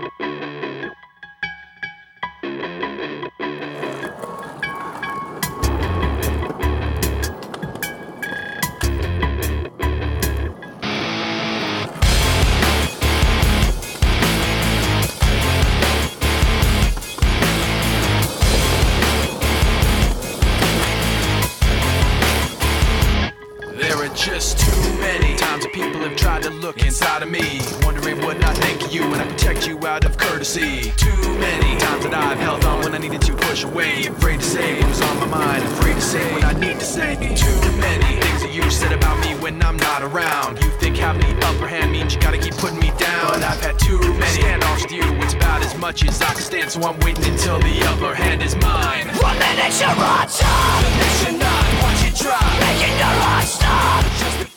Just too many times that people have tried to look inside of me, wondering what I think of you when I protect you out of courtesy. Too many times that I've held on when I needed to push away, afraid to say what was on my mind, afraid to say what I need to say. Too many things that you said about me when I'm not around. You think having the upper hand means you gotta keep putting me down, but I've had too many handoffs with you. It's about as much as I can stand, so I'm waiting until the upper hand is mine. 1 minute you're on top, The next you're not, watch it drop, making your heart stop. Just